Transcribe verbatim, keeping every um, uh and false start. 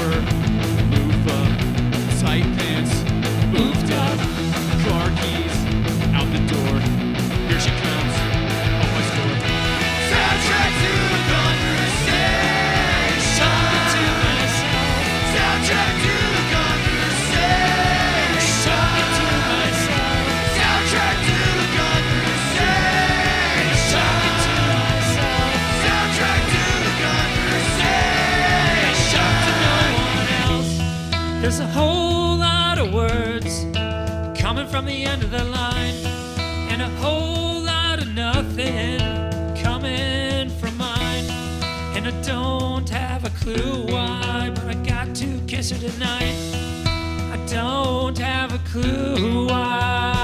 shower, loofa, tight pants, oofta, car keys, out the door. Here she comes, on my store. Soundtrack to the conversation. Talking to myself. Soundtrack to the conversation. Talking to myself. Soundtrack to the conversation. Talking to myself. Soundtrack to the conversation. Talk to no one else. There's a whole lot of words coming from the end of the line, and a whole lot of nothing coming from mine. And I don't have a clue why, but I got to kiss her tonight. I don't have a clue why.